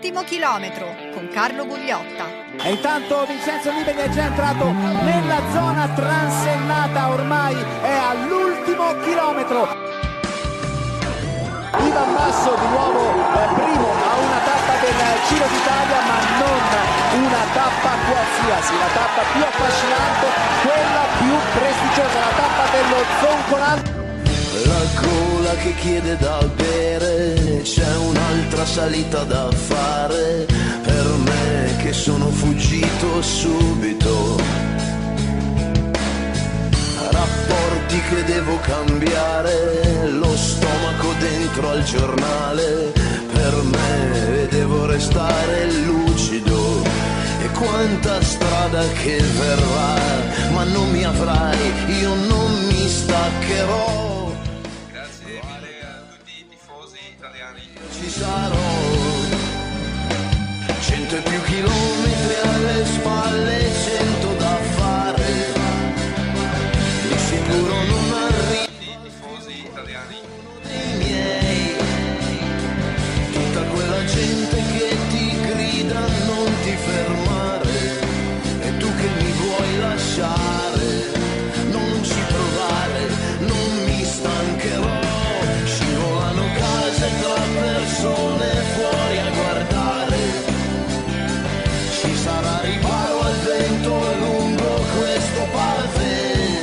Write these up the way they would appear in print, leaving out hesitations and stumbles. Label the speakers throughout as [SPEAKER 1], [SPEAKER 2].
[SPEAKER 1] L'ultimo chilometro con Carlo Gugliotta.
[SPEAKER 2] E intanto Vincenzo Nibali è già entrato nella zona transennata, ormai è all'ultimo chilometro. Ivan Basso di nuovo primo a una tappa del Giro d'Italia, ma non una tappa qualsiasi, la tappa più affascinante, quella più prestigiosa, la tappa dello Zoncolan.
[SPEAKER 3] La gola che chiede da bere, c'è un'altra salita da fare, per me che sono fuggito subito. Rapporti che devo cambiare, lo stomaco dentro al giornale, per me devo restare lucido. E quanta strada che verrà, ma non mi avrai, io non mi staccherò. Ci sarò 100 e più chilometri alle spalle, 100 da fare, di sicuro non arrivo. Tifosi italiani dei miei, tutta quella gente che ti grida non ti fermare, e tu che mi vuoi lasciare, non ci provare, non mi stancherò. Tra persone fuori a guardare, ci sarà riparo al vento lungo questo pavé,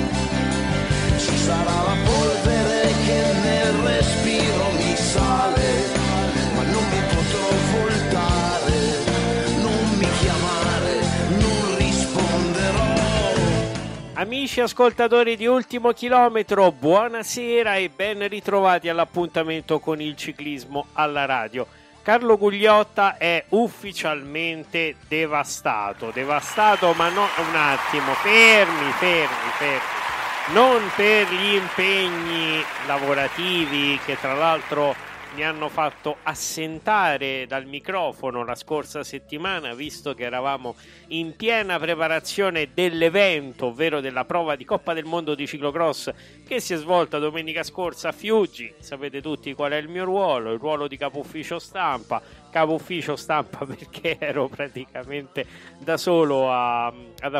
[SPEAKER 3] ci sarà la polvere che nel respiro mi sale, ma non mi potrò voltare, non mi chiamare, non risponderò.
[SPEAKER 4] Amici ascoltatori di Ultimo Chilometro, buonasera e ben ritrovati all'appuntamento con il ciclismo alla radio. Carlo Gugliotta è ufficialmente devastato, ma no, un attimo, fermi, non per gli impegni lavorativi che tra l'altro mi hanno fatto assentare dal microfono la scorsa settimana, visto che eravamo in piena preparazione dell'evento, ovvero della prova di Coppa del Mondo di ciclocross che si è svolta domenica scorsa a Fiuggi. Sapete tutti qual è il mio ruolo, il ruolo di capo ufficio stampa perché ero praticamente da solo a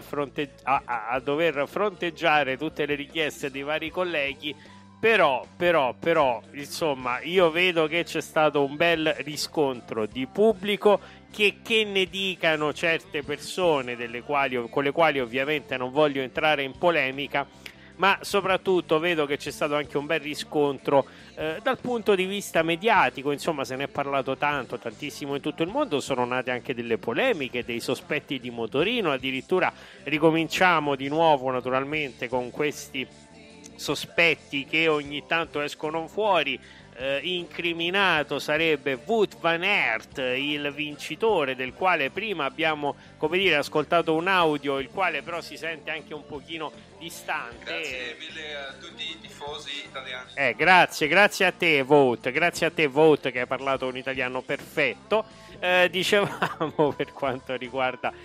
[SPEAKER 4] dover fronteggiare tutte le richieste dei vari colleghi. Però, insomma, io vedo che c'è stato un bel riscontro di pubblico che ne dicano certe persone con le quali ovviamente non voglio entrare in polemica, ma soprattutto vedo che c'è stato anche un bel riscontro dal punto di vista mediatico. Insomma, se ne è parlato tantissimo in tutto il mondo, sono nate anche delle polemiche, dei sospetti di motorino, addirittura ricominciamo di nuovo naturalmente con questi sospetti che ogni tanto escono fuori. Incriminato sarebbe Wout van Aert, il vincitore, del quale prima abbiamo, come dire, ascoltato un audio, il quale però si sente anche un pochino distante.
[SPEAKER 5] Grazie mille a tutti i tifosi italiani.
[SPEAKER 4] Grazie a te Wout, che hai parlato un italiano perfetto. Dicevamo, per quanto riguarda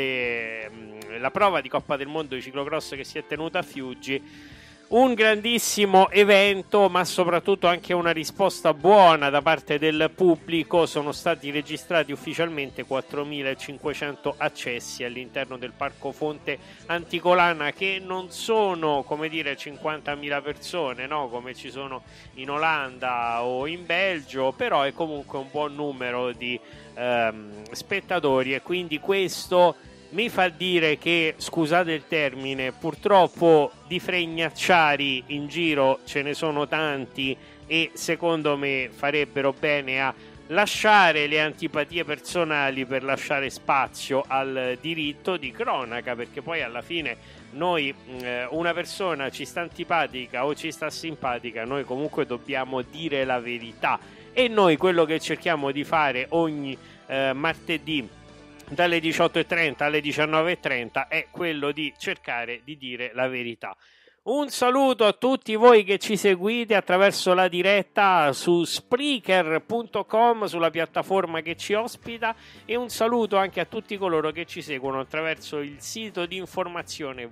[SPEAKER 4] la prova di Coppa del Mondo di ciclocross che si è tenuta a Fiuggi, un grandissimo evento, ma soprattutto anche una risposta buona da parte del pubblico. Sono stati registrati ufficialmente 4.500 accessi all'interno del Parco Fonte Anticolana, che non sono, come dire, 50.000 persone, no? Come ci sono in Olanda o in Belgio, però è comunque un buon numero di spettatori, e quindi questo mi fa dire che, scusate il termine, purtroppo di fregnacciari in giro ce ne sono tanti, e secondo me farebbero bene a lasciare le antipatie personali per lasciare spazio al diritto di cronaca, perché poi alla fine noi, una persona ci sta antipatica o ci sta simpatica, noi comunque dobbiamo dire la verità, e noi quello che cerchiamo di fare ogni martedì dalle 18:30 alle 19:30 è quello di cercare di dire la verità. Un saluto a tutti voi che ci seguite attraverso la diretta su Spreaker.com, sulla piattaforma che ci ospita, e un saluto anche a tutti coloro che ci seguono attraverso il sito di informazione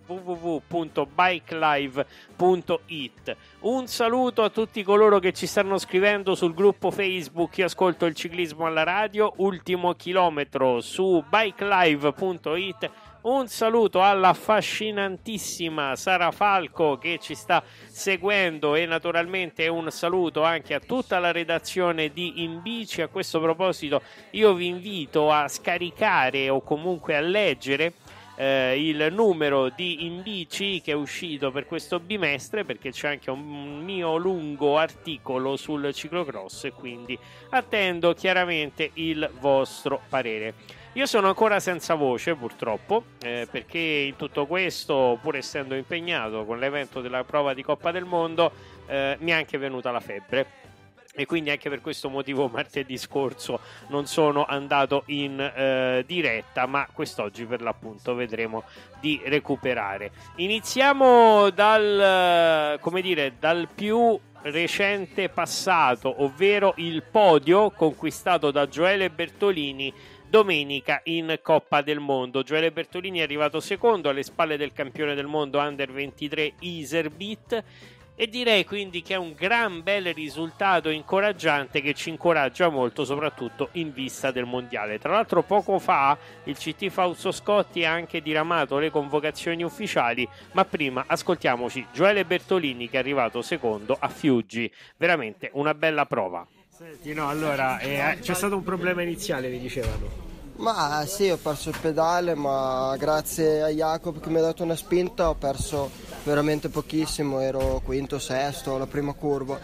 [SPEAKER 4] www.bikelive.it. Un saluto a tutti coloro che ci stanno scrivendo sul gruppo Facebook Io ascolto il ciclismo alla radio, ultimo chilometro su bikelive.it. Un saluto alla affascinantissima Sara Falco che ci sta seguendo, e naturalmente un saluto anche a tutta la redazione di In Bici. A questo proposito io vi invito a scaricare o comunque a leggere il numero di In Bici che è uscito per questo bimestre, perché c'è anche un mio lungo articolo sul ciclocross, e quindi attendo chiaramente il vostro parere. Io sono ancora senza voce purtroppo, perché in tutto questo, pur essendo impegnato con l'evento della prova di Coppa del Mondo, mi è anche venuta la febbre, e quindi anche per questo motivo martedì scorso non sono andato in diretta, ma quest'oggi per l'appunto vedremo di recuperare. Iniziamo dal più recente passato, ovvero il podio conquistato da Gioele Bertolini domenica in Coppa del Mondo. Gioele Bertolini è arrivato secondo alle spalle del campione del mondo Under 23 Iserbyt, e direi quindi che è un gran bel risultato incoraggiante, che ci incoraggia molto soprattutto in vista del mondiale. Tra l'altro poco fa il CT Fausto Scotti ha anche diramato le convocazioni ufficiali, ma prima ascoltiamoci Gioele Bertolini che è arrivato secondo a Fiuggi. Veramente una bella prova.
[SPEAKER 6] Senti, no, allora c'è stato un problema iniziale, mi dicevano.
[SPEAKER 7] Ma sì, ho perso il pedale, ma grazie a Jacob che mi ha dato una spinta ho perso veramente pochissimo, ero quinto, sesto alla prima curva.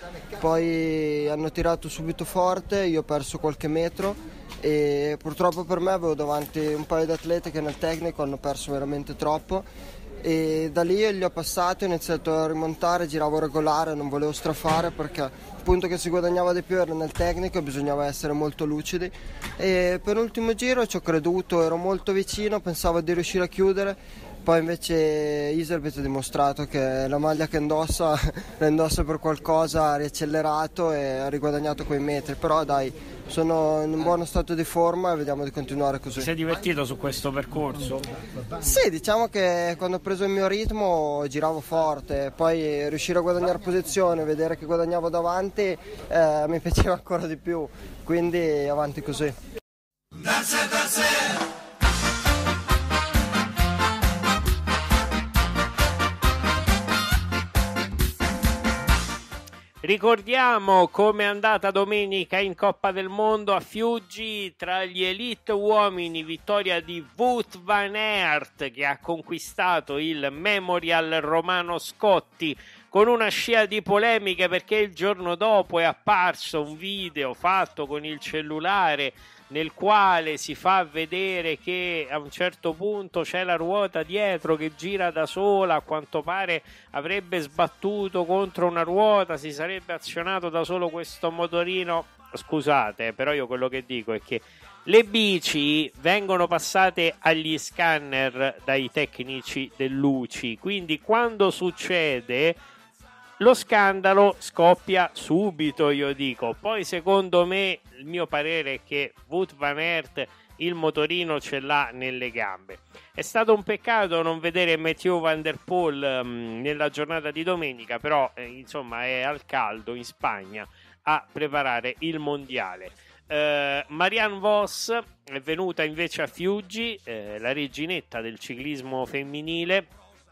[SPEAKER 7] Poi hanno tirato subito forte, io ho perso qualche metro e purtroppo per me avevo davanti un paio di atleti che nel tecnico hanno perso veramente troppo, e da lì li ho passati, ho iniziato a rimontare, giravo regolare, non volevo strafare perché il punto che si guadagnava di più era nel tecnico e bisognava essere molto lucidi, e per l'ultimo giro ci ho creduto, ero molto vicino, pensavo di riuscire a chiudere, poi invece Iserbyt ha dimostrato che la maglia che indossa la indossa per qualcosa, ha riaccelerato e ha riguadagnato quei metri, però dai, sono in un buono stato di forma e vediamo di continuare così.
[SPEAKER 6] Ti sei divertito su questo percorso?
[SPEAKER 7] Sì, diciamo che quando ho preso il mio ritmo giravo forte, poi riuscire a guadagnare posizione, vedere che guadagnavo davanti mi piaceva ancora di più, quindi avanti così.
[SPEAKER 4] Ricordiamo come è andata domenica in Coppa del Mondo a Fiuggi. Tra gli elite uomini, vittoria di Wout van Aert che ha conquistato il Memorial Romano Scotti con una scia di polemiche, perché il giorno dopo è apparso un video fatto con il cellulare nel quale si fa vedere che a un certo punto c'è la ruota dietro che gira da sola, a quanto pare avrebbe sbattuto contro una ruota, si sarebbe azionato da solo questo motorino. Scusate, però io quello che dico è che le bici vengono passate agli scanner dai tecnici dell'UCI, quindi quando succede lo scandalo scoppia subito, io dico. Poi secondo me, il mio parere è che Wout van Aert il motorino ce l'ha nelle gambe. È stato un peccato non vedere Mathieu van der Poel nella giornata di domenica, però insomma è al caldo in Spagna a preparare il mondiale. Marianne Vos è venuta invece a Fiuggi, la reginetta del ciclismo femminile,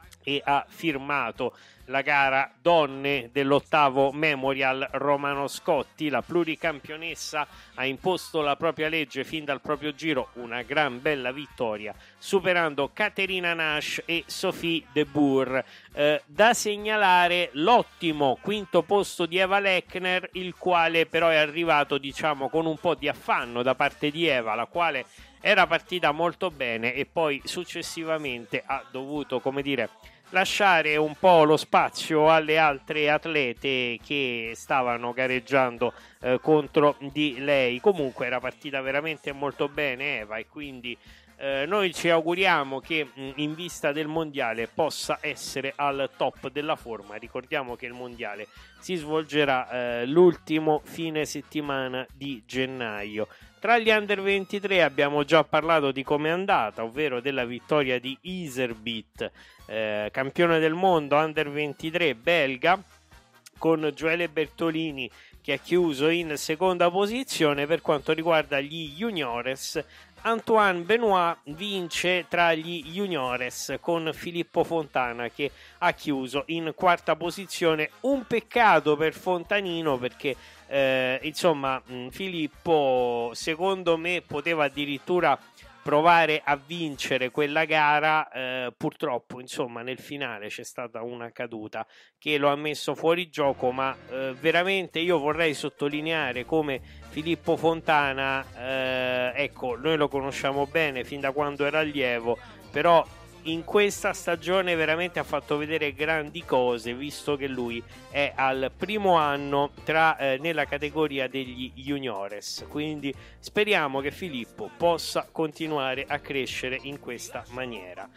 [SPEAKER 4] e ha firmato la gara donne dell'8º Memorial Romano Scotti. La pluricampionessa ha imposto la propria legge fin dal proprio giro, una gran bella vittoria, superando Caterina Nash e Sophie de Boer. Da segnalare l'ottimo quinto posto di Eva Lechner, il quale però è arrivato diciamo con un po' di affanno da parte di Eva, la quale era partita molto bene e poi successivamente ha dovuto, come dire, lasciare un po' lo spazio alle altre atlete che stavano gareggiando contro di lei. Comunque era partita veramente molto bene Eva, e quindi Noi ci auguriamo che in vista del mondiale possa essere al top della forma. Ricordiamo che il mondiale si svolgerà l'ultimo fine settimana di gennaio. Tra gli under 23 abbiamo già parlato di come è andata, ovvero della vittoria di Iserbyt, campione del mondo under 23 belga, con Gioele Bertolini che ha chiuso in seconda posizione. Per quanto riguarda gli juniores, Antoine Benoit vince tra gli juniores con Filippo Fontana che ha chiuso in quarta posizione. Un peccato per Fontanino perché Filippo secondo me poteva addirittura provare a vincere quella gara, purtroppo nel finale c'è stata una caduta che lo ha messo fuori gioco, ma veramente io vorrei sottolineare come Filippo Fontana, noi lo conosciamo bene fin da quando era allievo, però in questa stagione veramente ha fatto vedere grandi cose, visto che lui è al primo anno nella categoria degli juniores, quindi speriamo che Filippo possa continuare a crescere in questa maniera.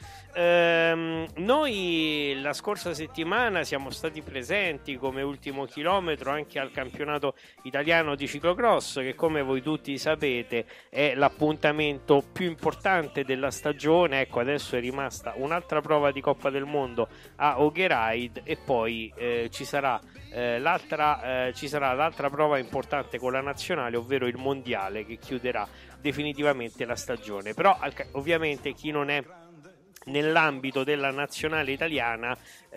[SPEAKER 4] Noi la scorsa settimana siamo stati presenti come ultimo chilometro anche al campionato italiano di ciclocross, che come voi tutti sapete è l'appuntamento più importante della stagione. Adesso è rimasta un'altra prova di Coppa del Mondo a Ogeraid e poi ci sarà l'altra prova importante con la nazionale, ovvero il mondiale, che chiuderà definitivamente la stagione. Però ovviamente chi non è nell'ambito della nazionale italiana,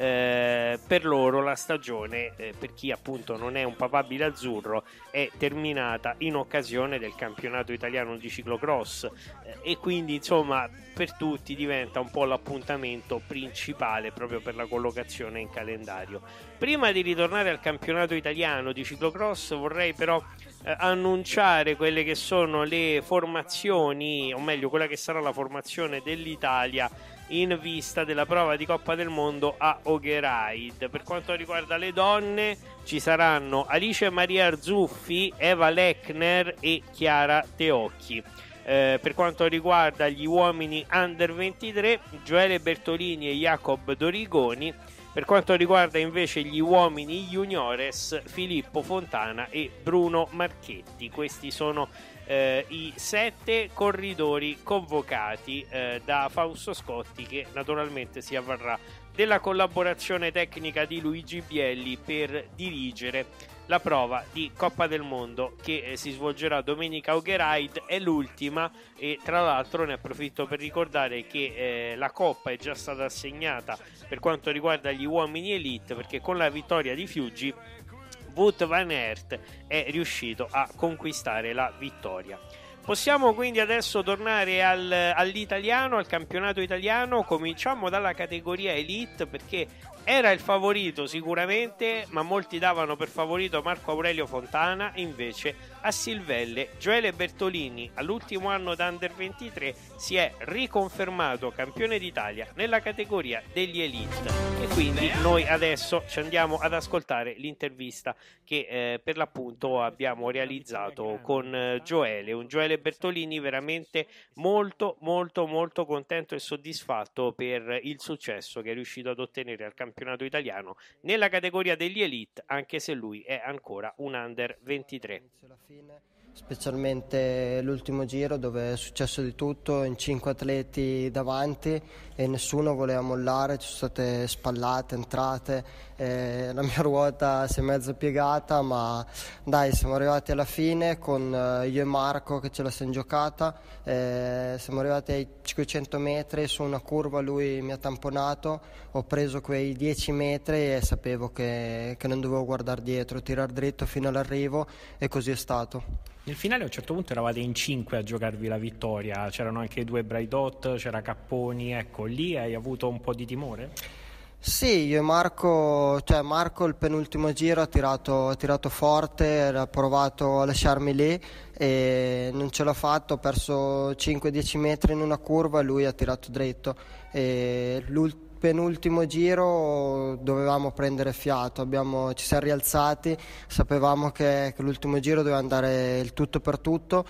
[SPEAKER 4] per loro la stagione, per chi appunto non è un papabile azzurro, è terminata in occasione del campionato italiano di ciclocross, e quindi per tutti diventa un po' l'appuntamento principale proprio per la collocazione in calendario. Prima di ritornare al campionato italiano di ciclocross vorrei però annunciare quelle che sono le formazioni, o meglio quella che sarà la formazione dell'Italia in vista della prova di Coppa del Mondo a Ogeraid. Per quanto riguarda le donne ci saranno Alice Maria Arzuffi, Eva Lechner e Chiara Teocchi. Per quanto riguarda gli uomini under 23, Gioele Bertolini e Jacob Dorigoni. Per quanto riguarda invece gli uomini juniores, Filippo Fontana e Bruno Marchetti. Questi sono i 7 corridori convocati da Fausto Scotti, che naturalmente si avvarrà della collaborazione tecnica di Luigi Bielli per dirigere la prova di Coppa del Mondo che si svolgerà domenica a Ogeraid. È l'ultima, e tra l'altro ne approfitto per ricordare che la Coppa è già stata assegnata per quanto riguarda gli uomini elite, perché con la vittoria di Fiuggi Wout van Aert è riuscito a conquistare la vittoria. Possiamo quindi adesso tornare all'italiano, al campionato italiano. Cominciamo dalla categoria elite, perché era il favorito sicuramente, ma molti davano per favorito Marco Aurelio Fontana. Invece a Silvelle Gioele Bertolini, all'ultimo anno da Under 23, si è riconfermato campione d'Italia nella categoria degli elite. E quindi noi adesso ci andiamo ad ascoltare l'intervista che per l'appunto abbiamo realizzato con Gioele, un Gioele Bertolini veramente molto molto molto contento e soddisfatto per il successo che è riuscito ad ottenere al campionato italiano nella categoria degli elite, anche se lui è ancora un Under 23.
[SPEAKER 7] Specialmente l'ultimo giro, dove è successo di tutto, in 5 atleti davanti e nessuno voleva mollare, ci sono state spallate, entrate, la mia ruota si è mezzo piegata, ma dai, siamo arrivati alla fine con io e Marco che ce la siamo giocata. Siamo arrivati ai 500 metri, su una curva lui mi ha tamponato, ho preso quei 10 metri e sapevo che non dovevo guardare dietro, tirare dritto fino all'arrivo, e così è stato.
[SPEAKER 6] Nel finale a un certo punto eravate in 5 a giocarvi la vittoria, c'erano anche 2 Braidot, c'era Capponi, ecco, lì hai avuto un po' di timore?
[SPEAKER 7] Sì, io e Marco il penultimo giro ha tirato forte, ha provato a lasciarmi lì e non ce l'ha fatto, ho perso 5-10 metri in una curva e lui ha tirato dritto. E penultimo giro dovevamo prendere fiato, ci siamo rialzati, sapevamo che l'ultimo giro doveva andare il tutto per tutto,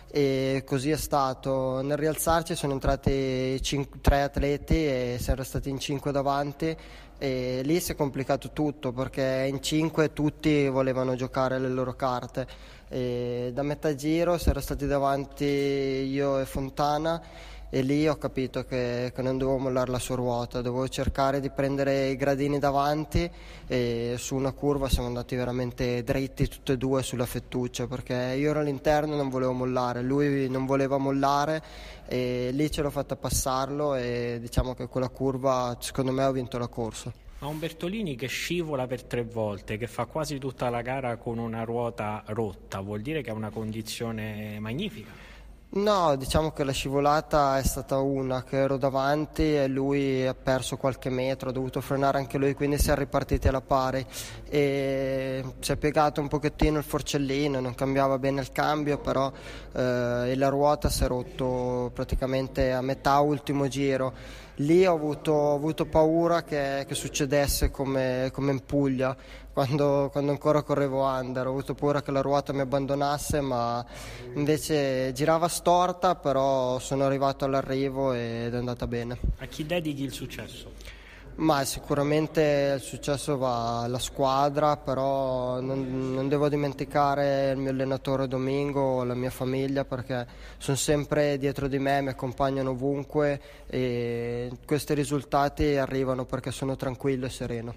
[SPEAKER 7] e così è stato. Nel rialzarci sono entrati 3 atleti e siamo stati in 5 davanti, e lì si è complicato tutto perché in 5 tutti volevano giocare le loro carte, e da metà giro siamo stati davanti io e Fontana, e lì ho capito che non dovevo mollare la sua ruota, dovevo cercare di prendere i gradini davanti, e su una curva siamo andati veramente dritti tutti e due sulla fettuccia, perché io ero all'interno e non volevo mollare, lui non voleva mollare, e lì ce l'ho fatta passarlo, e diciamo che quella curva secondo me ho vinto la corsa.
[SPEAKER 6] Ma un Bertolini che scivola per 3 volte, che fa quasi tutta la gara con una ruota rotta, vuol dire che ha una condizione magnifica?
[SPEAKER 7] No, diciamo che la scivolata è stata una, che ero davanti e lui ha perso qualche metro, ha dovuto frenare anche lui, quindi siamo ripartiti alla pari, e si è piegato un pochettino il forcellino, non cambiava bene il cambio, però e la ruota si è rotto praticamente a metà ultimo giro. Lì ho avuto paura che succedesse come in Puglia, quando ancora correvo under, ho avuto paura che la ruota mi abbandonasse, ma invece girava storta, però sono arrivato all'arrivo ed è andata bene.
[SPEAKER 6] A chi dedichi il successo?
[SPEAKER 7] Ma sicuramente il successo va alla squadra, però non devo dimenticare il mio allenatore Domingo, la mia famiglia, perché sono sempre dietro di me, mi accompagnano ovunque, e questi risultati arrivano perché sono tranquillo e sereno.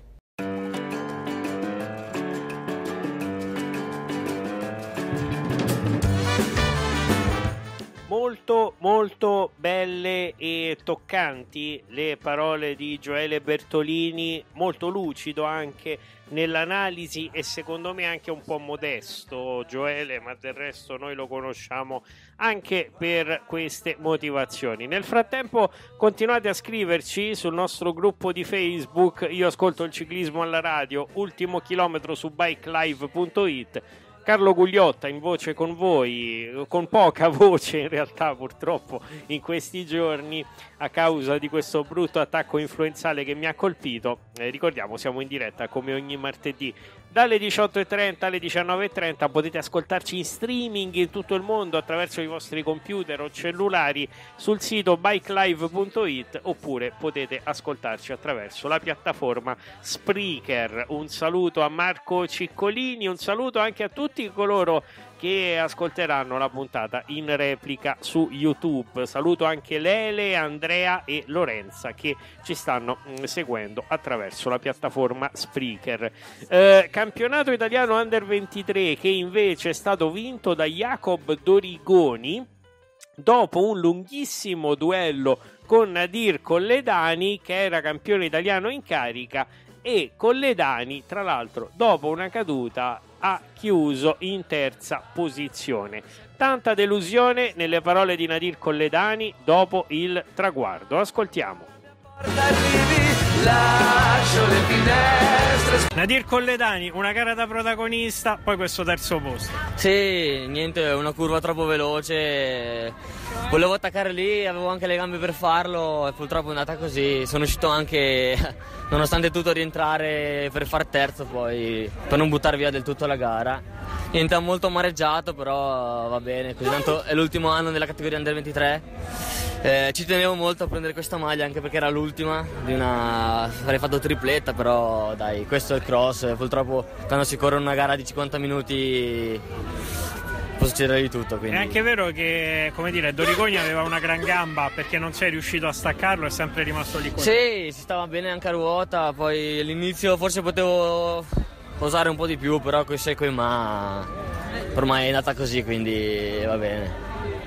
[SPEAKER 4] Molto molto belle e toccanti le parole di Gioele Bertolini, molto lucido anche nell'analisi e secondo me anche un po' modesto Gioele, ma del resto noi lo conosciamo anche per queste motivazioni. Nel frattempo continuate a scriverci sul nostro gruppo di Facebook Io ascolto il ciclismo alla radio, ultimo chilometro su bikelive.it. Carlo Gugliotta in voce con voi, con poca voce in realtà purtroppo in questi giorni a causa di questo brutto attacco influenzale che mi ha colpito. Ricordiamo, siamo in diretta come ogni martedì dalle 18.30 alle 19.30, potete ascoltarci in streaming in tutto il mondo attraverso i vostri computer o cellulari sul sito bikelive.it, oppure potete ascoltarci attraverso la piattaforma Spreaker. Un saluto a Marco Ciccolini, un saluto anche a tutti coloro che ascolteranno la puntata in replica su YouTube. Saluto anche Lele, Andrea e Lorenza che ci stanno seguendo attraverso la piattaforma Spreaker. Campionato italiano Under 23 che invece è stato vinto da Jacob Dorigoni dopo un lunghissimo duello con Nadir Colledani, che era campione italiano in carica, e Colledani tra l'altro dopo una caduta ha chiuso in terza posizione. Tanta delusione nelle parole di Nadir Colledani dopo il traguardo. Ascoltiamo.
[SPEAKER 6] Nadir Colledani, una gara da protagonista, poi questo terzo posto.
[SPEAKER 8] Sì, niente, una curva troppo veloce, volevo attaccare lì, avevo anche le gambe per farlo e purtroppo è andata così. Sono uscito anche, nonostante tutto, a rientrare per far terzo poi, per non buttare via del tutto la gara. Niente, molto amareggiato, però va bene, così tanto è l'ultimo anno nella categoria Under 23. Ci tenevo molto a prendere questa maglia anche perché era l'ultima di avrei fatto tripletta, però dai, questo è il cross, purtroppo quando si corre una gara di 50 minuti può succedere di tutto, quindi.
[SPEAKER 6] È anche vero che, come dire, Dorigoni aveva una gran gamba, perché non sei riuscito a staccarlo, è sempre rimasto lì con
[SPEAKER 8] Sì, si stava bene anche a ruota, poi all'inizio forse potevo posare un po' di più, però coi se coi ma ormai è andata così, quindi va bene.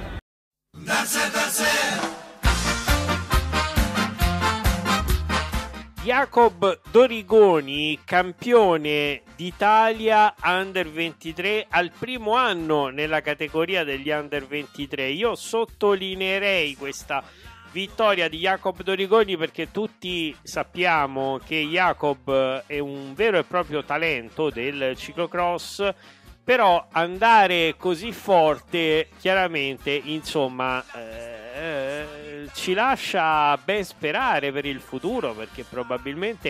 [SPEAKER 4] Jacob Dorigoni, campione d'Italia Under 23 al primo anno nella categoria degli Under 23. Io sottolineerei questa vittoria di Jacob Dorigoni perché tutti sappiamo che Jacob è un vero e proprio talento del ciclocross, però andare così forte chiaramente, insomma, ci lascia ben sperare per il futuro, perché probabilmente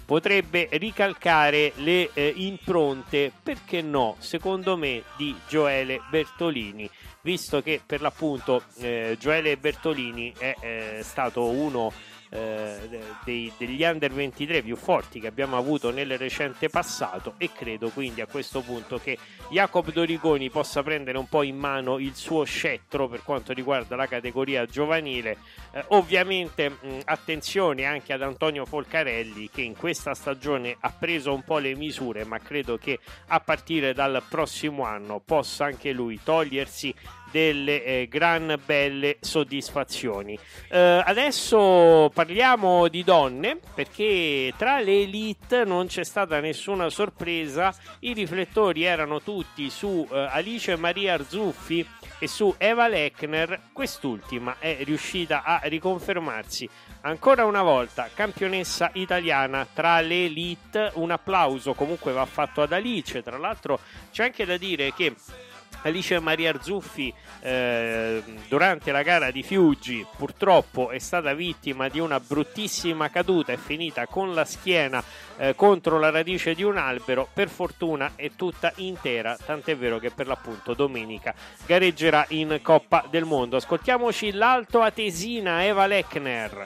[SPEAKER 4] potrebbe ricalcare le impronte, perché no, secondo me, di Gioele Bertolini, visto che per l'appunto Gioele Bertolini è stato uno degli under 23 più forti che abbiamo avuto nel recente passato, e credo quindi a questo punto che Jacob Dorigoni possa prendere un po' in mano il suo scettro per quanto riguarda la categoria giovanile. Ovviamente attenzione anche ad Antonio Folcarelli, che in questa stagione ha preso un po' le misure, ma credo che a partire dal prossimo anno possa anche lui togliersi delle gran belle soddisfazioni. Adesso parliamo di donne, perché tra le elite non c'è stata nessuna sorpresa. I riflettori erano tutti su Alice Maria Arzuffi e su Eva Lechner. Quest'ultima è riuscita a riconfermarsi ancora una volta campionessa italiana tra le elite. Un applauso comunque va fatto ad Alice. Tra l'altro c'è anche da dire che Alice Maria Arzuffi durante la gara di Fiuggi purtroppo è stata vittima di una bruttissima caduta, è finita con la schiena contro la radice di un albero. Per fortuna è tutta intera, tant'è vero che per l'appunto domenica gareggerà in Coppa del Mondo. Ascoltiamoci l'alto atesina Eva Lechner.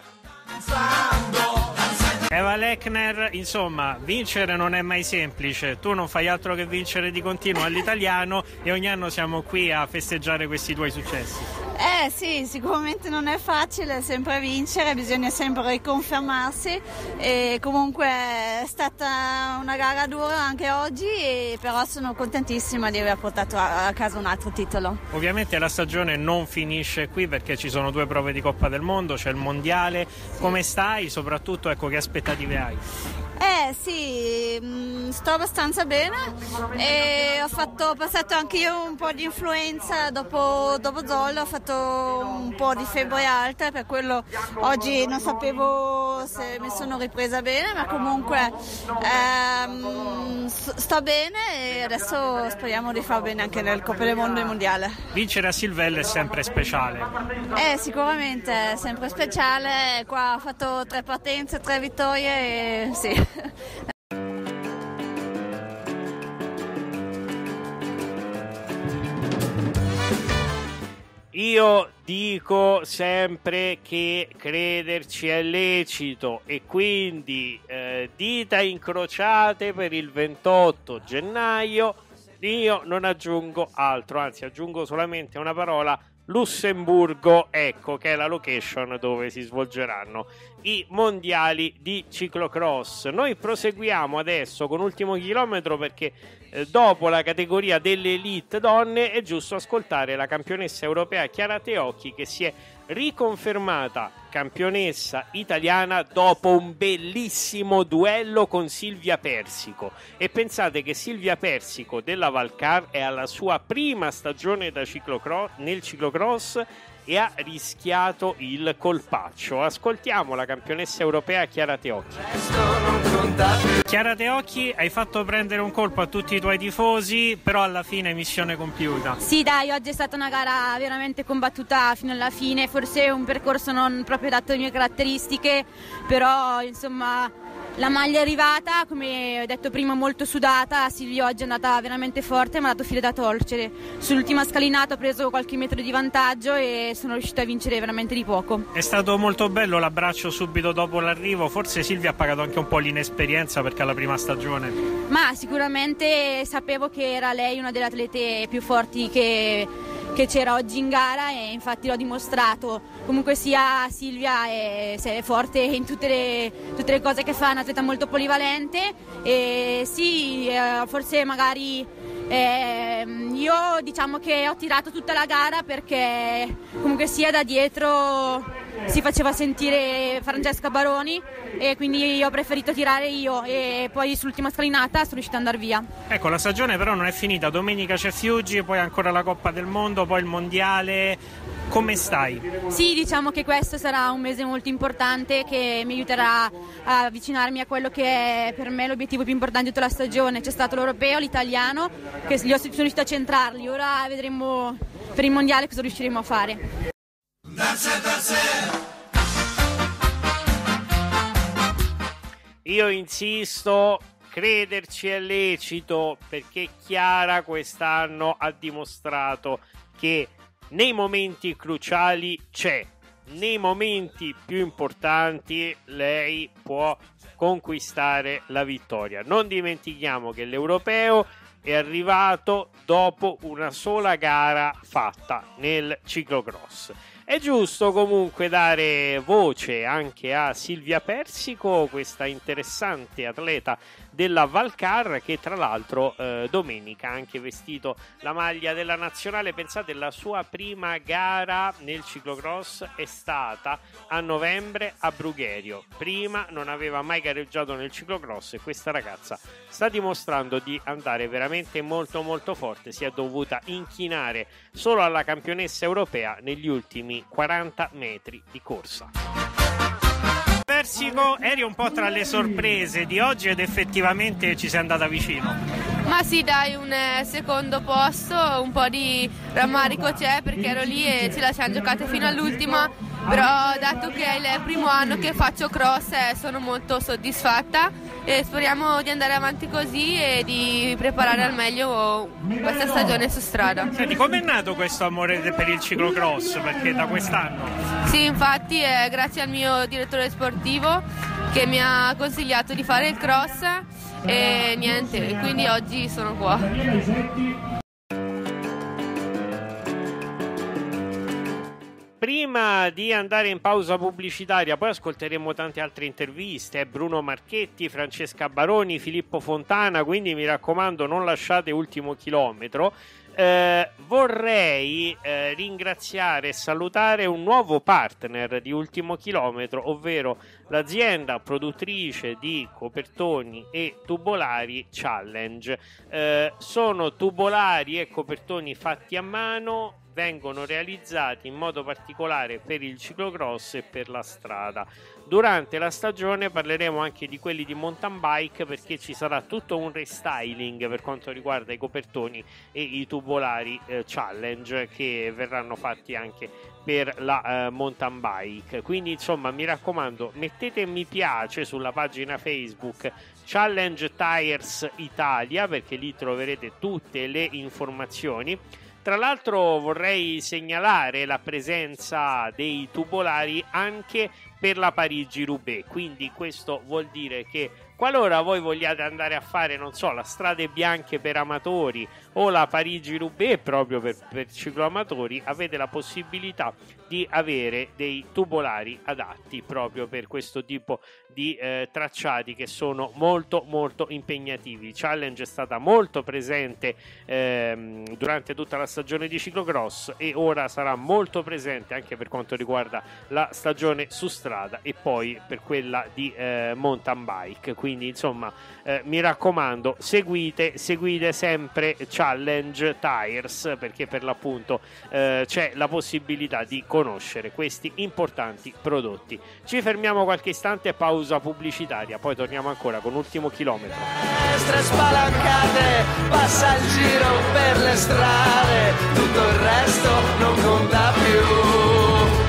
[SPEAKER 6] Eva Lechner, insomma, vincere non è mai semplice, tu non fai altro che vincere di continuo all'italiano e ogni anno siamo qui a festeggiare questi tuoi successi.
[SPEAKER 9] Sì, sicuramente non è facile sempre vincere, bisogna sempre riconfermarsi, e comunque è stata una gara dura anche oggi, però sono contentissima di aver portato a casa un altro titolo.
[SPEAKER 6] Ovviamente la stagione non finisce qui, perché ci sono 2 prove di Coppa del Mondo, c'è il mondiale. Sì. Come stai? Soprattutto, ecco, che aspettative hai?
[SPEAKER 9] Sì, sto abbastanza bene e ho passato anche io un po' di influenza dopo Zollo, ho fatto un po' di febbre alta, per quello oggi non sapevo se mi sono ripresa bene, ma comunque sto bene e adesso speriamo di far bene anche nel Coppa del Mondo e Mondiale.
[SPEAKER 6] Vincere a Silvello è sempre speciale.
[SPEAKER 9] Sicuramente è sempre speciale, qua ho fatto 3 partenze, 3 vittorie e sì.
[SPEAKER 4] Io dico sempre che crederci è lecito, e quindi dita incrociate per il 28 gennaio. Io non aggiungo altro, anzi aggiungo solamente una parola: Lussemburgo, ecco, che è la location dove si svolgeranno i mondiali di ciclocross. Noi proseguiamo adesso con Ultimo Chilometro, perché dopo la categoria delle elite donne è giusto ascoltare la campionessa europea Chiara Teocchi, che si è riconfermata campionessa italiana dopo un bellissimo duello con Silvia Persico. E pensate che Silvia Persico della Valcar è alla sua prima stagione nel ciclocross e ha rischiato il colpaccio. Ascoltiamo la campionessa europea Chiara Teocchi.
[SPEAKER 6] Chiara Teocchi, hai fatto prendere un colpo a tutti i tuoi tifosi, però alla fine missione compiuta.
[SPEAKER 10] Sì, dai, oggi è stata una gara veramente combattuta fino alla fine, forse un percorso non proprio adatto alle mie caratteristiche, però insomma la maglia è arrivata, come ho detto prima, molto sudata. Silvia oggi è andata veramente forte, mi ha dato filo da torcere. Sull'ultima scalinata ho preso qualche metro di vantaggio e sono riuscita a vincere veramente di poco.
[SPEAKER 6] È stato molto bello l'abbraccio subito dopo l'arrivo. Forse Silvia ha pagato anche un po' l'inesperienza, perché è la prima stagione.
[SPEAKER 10] Ma sicuramente sapevo che era lei una delle atlete più forti che c'era oggi in gara, e infatti l'ho dimostrato. Comunque sia, Silvia è forte in tutte le cose che fa, è un'atleta molto polivalente, e sì, forse magari io diciamo che ho tirato tutta la gara, perché comunque sia da dietro si faceva sentire Francesca Baroni, e quindi io ho preferito tirare io, e poi sull'ultima scalinata sono riuscita ad andare via.
[SPEAKER 6] Ecco, la stagione però non è finita, domenica c'è Fiuggi, poi ancora la Coppa del Mondo, poi il Mondiale. Come stai?
[SPEAKER 10] Sì, diciamo che questo sarà un mese molto importante, che mi aiuterà a avvicinarmi a quello che è per me l'obiettivo più importante di tutta la stagione. C'è stato l'europeo, l'italiano, che sono riuscita a centrarli, ora vedremo per il Mondiale cosa riusciremo a fare.
[SPEAKER 4] io insisto, crederci è lecito, perché Chiara quest'anno ha dimostrato che nei momenti cruciali c'è, nei momenti più importanti lei può conquistare la vittoria. Non dimentichiamo che l'Europeo è arrivato dopo una sola gara fatta nel ciclocross. È giusto comunque dare voce anche a Silvia Persico, questa interessante atleta della Valcar, che tra l'altro domenica ha anche vestito la maglia della nazionale. Pensate, la sua prima gara nel ciclocross è stata a novembre a Brugherio. Prima non aveva mai gareggiato nel ciclocross e questa ragazza sta dimostrando di andare veramente molto molto forte. Si è dovuta inchinare solo alla campionessa europea negli ultimi 40 metri di corsa.
[SPEAKER 6] Persico, eri un po' tra le sorprese di oggi ed effettivamente ci sei andata vicino.
[SPEAKER 11] Ma sì, dai, un secondo posto, un po' di rammarico c'è perché ero lì e ce la siamo giocate fino all'ultima, però dato che è il primo anno che faccio cross sono molto soddisfatta e speriamo di andare avanti così e di preparare al meglio questa stagione su strada.
[SPEAKER 6] Senti, com'è nato questo amore per il ciclocross? Perché da quest'anno?
[SPEAKER 11] Sì, infatti è grazie al mio direttore sportivo che mi ha consigliato di fare il cross e niente, quindi oggi sono qua.
[SPEAKER 4] Prima di andare in pausa pubblicitaria, poi ascolteremo tante altre interviste, Bruno Marchetti, Francesca Baroni, Filippo Fontana, quindi mi raccomando non lasciate Ultimo Chilometro. Vorrei ringraziare e salutare un nuovo partner di Ultimo Chilometro, ovvero l'azienda produttrice di copertoni e tubolari Challenge. Sono tubolari e copertoni fatti a mano, vengono realizzati in modo particolare per il ciclocross e per la strada. Durante la stagione parleremo anche di quelli di mountain bike, perché ci sarà tutto un restyling per quanto riguarda i copertoni e i tubolari Challenge che verranno fatti anche per la mountain bike. Quindi insomma mi raccomando, mettete mi piace sulla pagina Facebook Challenge Tires Italia, perché lì troverete tutte le informazioni. Tra l'altro vorrei segnalare la presenza dei tubolari anche per la Parigi-Roubaix, quindi questo vuol dire che qualora voi vogliate andare a fare, non so, la strade bianche per amatori o la Parigi-Roubaix proprio per cicloamatori, avete la possibilità di avere dei tubolari adatti proprio per questo tipo di tracciati che sono molto molto impegnativi. Challenge è stata molto presente durante tutta la stagione di ciclocross e ora sarà molto presente anche per quanto riguarda la stagione su strada e poi per quella di mountain bike. Quindi insomma mi raccomando, seguite sempre Challenge Tires, perché per l'appunto c'è la possibilità di conoscere questi importanti prodotti. Ci fermiamo qualche istante, pausa pubblicitaria, poi torniamo ancora con Ultimo Chilometro.
[SPEAKER 3] Spalancate, passa il giro per le strade, tutto il resto non conta più.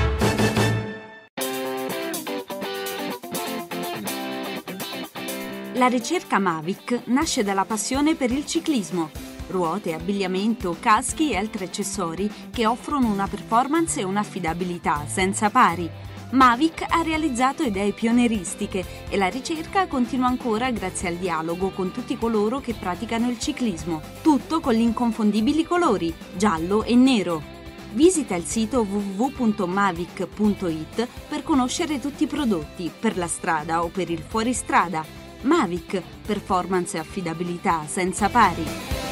[SPEAKER 12] La ricerca Mavic nasce dalla passione per il ciclismo. Ruote, abbigliamento, caschi e altri accessori che offrono una performance e un'affidabilità senza pari. Mavic ha realizzato idee pionieristiche e la ricerca continua ancora grazie al dialogo con tutti coloro che praticano il ciclismo. Tutto con gli inconfondibili colori, giallo e nero. Visita il sito www.mavic.it per conoscere tutti i prodotti per la strada o per il fuoristrada. Mavic, performance e affidabilità senza pari.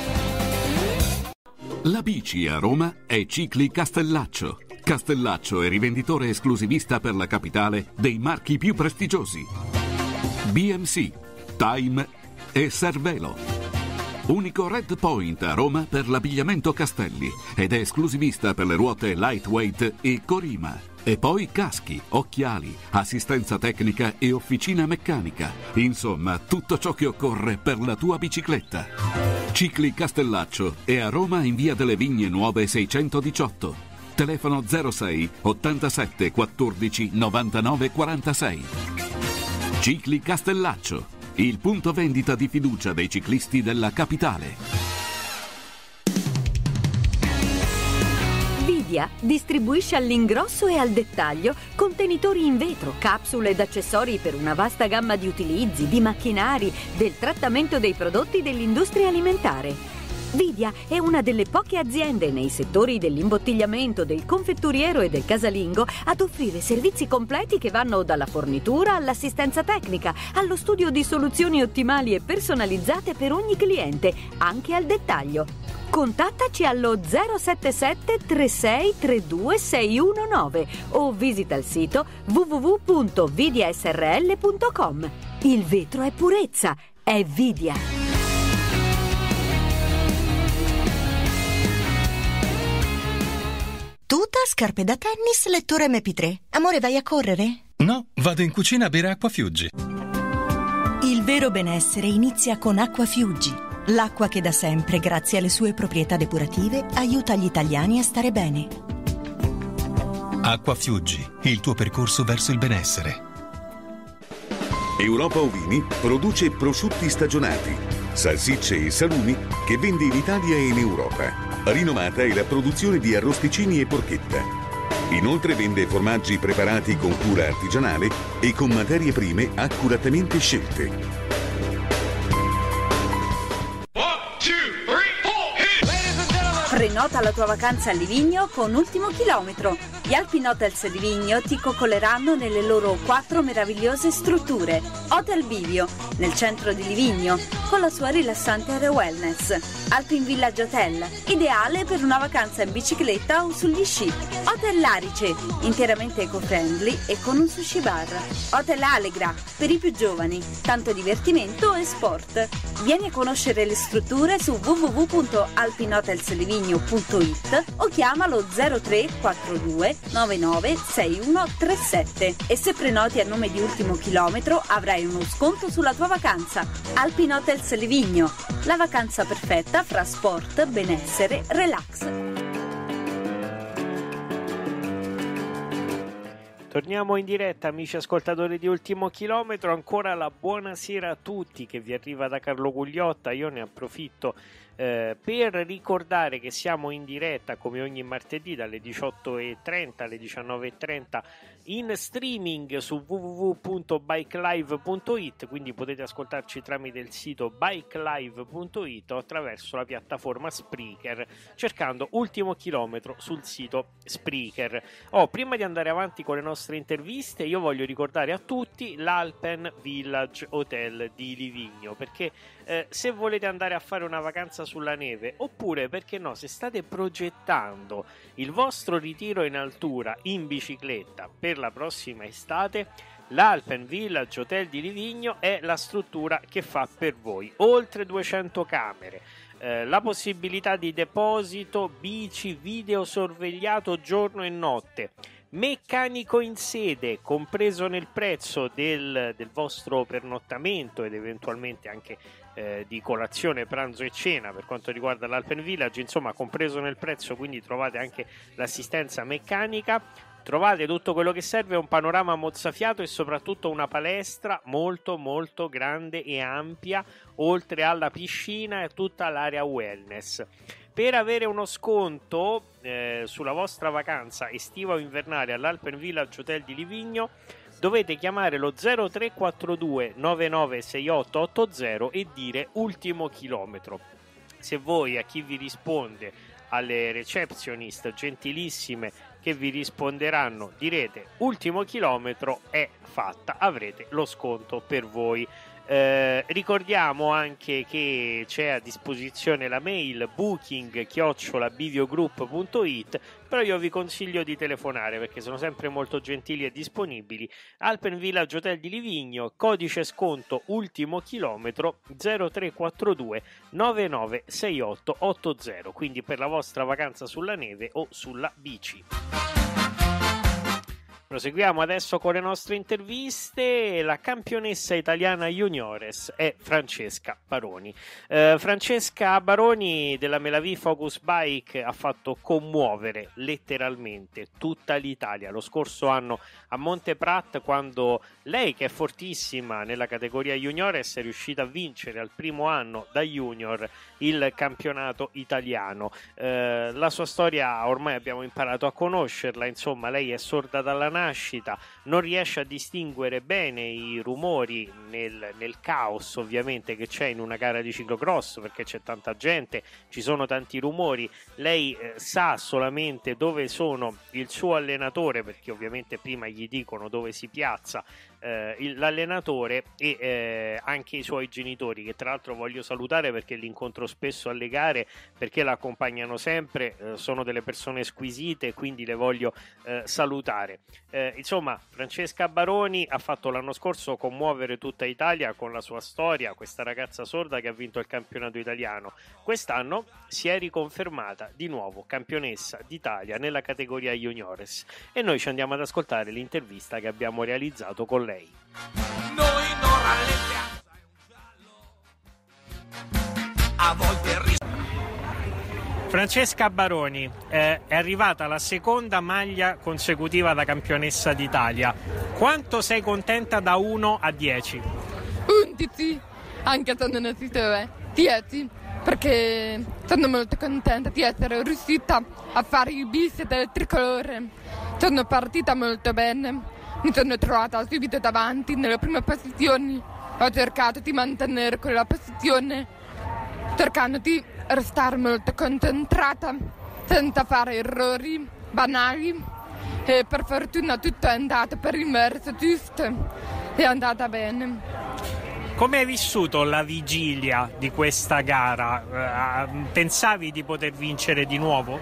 [SPEAKER 13] La bici a Roma è Cicli Castellaccio. Castellaccio è rivenditore esclusivista per la capitale dei marchi più prestigiosi: BMC, Time e Cervelo. Unico Red Point a Roma per l'abbigliamento Castelli ed è esclusivista per le ruote lightweight e Corima. E poi caschi, occhiali, assistenza tecnica e officina meccanica. Insomma, tutto ciò che occorre per la tua bicicletta. Cicli Castellaccio è a Roma in via delle Vigne Nuove 618. Telefono 06 87 14 99 46. Cicli Castellaccio, il punto vendita di fiducia dei ciclisti della capitale.
[SPEAKER 14] Vidia distribuisce all'ingrosso e al dettaglio contenitori in vetro, capsule ed accessori per una vasta gamma di utilizzi, di macchinari, del trattamento dei prodotti dell'industria alimentare. Vidia è una delle poche aziende nei settori dell'imbottigliamento, del confetturiero e del casalingo ad offrire servizi completi che vanno dalla fornitura all'assistenza tecnica, allo studio di soluzioni ottimali e personalizzate per ogni cliente, anche al dettaglio. Contattaci allo 077 36 32 619 o visita il sito www.vidiasrl.com. Il vetro è purezza, è Vidia.
[SPEAKER 15] Tuta, scarpe da tennis, lettore MP3. Amore, vai a correre?
[SPEAKER 16] No, vado in cucina a bere acqua Fiuggi.
[SPEAKER 15] Il vero benessere inizia con Acqua Fiuggi. L'acqua che da sempre, grazie alle sue proprietà depurative, aiuta gli italiani a stare bene.
[SPEAKER 16] Acqua Fiuggi, il tuo percorso verso il benessere.
[SPEAKER 17] Europa Ovini produce prosciutti stagionati, salsicce e salumi che vende in Italia e in Europa. Rinomata è la produzione di arrosticini e porchetta. Inoltre vende formaggi preparati con cura artigianale e con materie prime accuratamente scelte.
[SPEAKER 12] Prenota la tua vacanza a Livigno con Ultimo Chilometro. Gli Alpine Hotels Livigno ti coccoleranno nelle loro 4 meravigliose strutture. Hotel Bivio, nel centro di Livigno, con la sua rilassante area wellness. Alpine Village Hotel, ideale per una vacanza in bicicletta o sugli sci. Hotel Larice, interamente eco-friendly e con un sushi bar. Hotel Allegra, per i più giovani, tanto divertimento e sport. Vieni a conoscere le strutture su www.alpinehotelsLivigno.it o chiamalo 0342 99 6137 e se prenoti a nome di Ultimo Chilometro avrai uno sconto sulla tua vacanza. Alpine Hotels Livigno, la vacanza perfetta fra sport, benessere, relax.
[SPEAKER 4] Torniamo in diretta, amici ascoltatori di Ultimo Chilometro. Ancora la buonasera a tutti che vi arriva da Carlo Gugliotta. Io ne approfitto per ricordare che siamo in diretta come ogni martedì dalle 18.30 alle 19.30 in streaming su www.bikelive.it, quindi potete ascoltarci tramite il sito bikelive.it o attraverso la piattaforma Spreaker cercando Ultimo Chilometro sul sito Spreaker. Prima di andare avanti con le nostre interviste io voglio ricordare a tutti l'Alpen Village Hotel di Livigno, perché se volete andare a fare una vacanza sulla neve, oppure perché no, se state progettando il vostro ritiro in altura in bicicletta per la prossima estate, l'Alpen Village Hotel di Livigno è la struttura che fa per voi. Oltre 200 camere, la possibilità di deposito, bici, video sorvegliato giorno e notte, meccanico in sede compreso nel prezzo del vostro pernottamento ed eventualmente anche di colazione, pranzo e cena per quanto riguarda l'Alpen Village, insomma compreso nel prezzo, quindi trovate anche l'assistenza meccanica, trovate tutto quello che serve, un panorama mozzafiato e soprattutto una palestra molto molto grande e ampia, oltre alla piscina e tutta l'area wellness. Per avere uno sconto sulla vostra vacanza estiva o invernale all'Alpen Village Hotel di Livigno dovete chiamare lo 0342 996880 e dire Ultimo Chilometro. Se voi, a chi vi risponde, alle receptionist gentilissime che vi risponderanno, direte Ultimo Chilometro, è fatta, avrete lo sconto per voi. Ricordiamo anche che c'è a disposizione la mail booking@biviogroup.it, però io vi consiglio di telefonare perché sono sempre molto gentili e disponibili. Alpen Village Hotel di Livigno, codice sconto Ultimo Chilometro 0342 996880, quindi per la vostra vacanza sulla neve o sulla bici. Proseguiamo adesso con le nostre interviste. La campionessa italiana juniores è Francesca Baroni. Francesca Baroni della Melavì Focus Bike ha fatto commuovere letteralmente tutta l'Italia lo scorso anno a Monteprat, quando lei, che è fortissima nella categoria juniores, è riuscita a vincere al primo anno da junior il campionato italiano. La sua storia ormai abbiamo imparato a conoscerla, insomma lei è sorda dalla nascita, non riesce a distinguere bene i rumori nel caos ovviamente che c'è in una gara di ciclocross, perché c'è tanta gente, ci sono tanti rumori. Lei sa solamente dove sono il suo allenatore, perché ovviamente prima gli dicono dove si piazza l'allenatore e anche i suoi genitori, che tra l'altro voglio salutare perché li incontro spesso alle gare, perché la accompagnano sempre, sono delle persone squisite, quindi le voglio salutare. Insomma, Francesca Baroni ha fatto l'anno scorso commuovere tutta Italia con la sua storia, questa ragazza sorda che ha vinto il campionato italiano. Quest'anno si è riconfermata di nuovo campionessa d'Italia nella categoria juniores e noi ci andiamo ad ascoltare l'intervista che abbiamo realizzato con lei.
[SPEAKER 3] Noi non rallentiamo, a volte
[SPEAKER 6] Francesca Baroni, è arrivata la seconda maglia consecutiva da campionessa d'Italia. Quanto sei contenta da 1 a 10?
[SPEAKER 18] 11, anche se non esiste 10, perché sono molto contenta di essere riuscita a fare il bis del tricolore. Sono partita molto bene. Mi sono trovata subito davanti nelle prime posizioni, ho cercato di mantenere quella posizione, cercando di restare molto concentrata, senza fare errori banali, e per fortuna tutto è andato per il verso giusto, è andata bene.
[SPEAKER 6] Come hai vissuto la vigilia di questa gara? Pensavi di poter vincere di nuovo?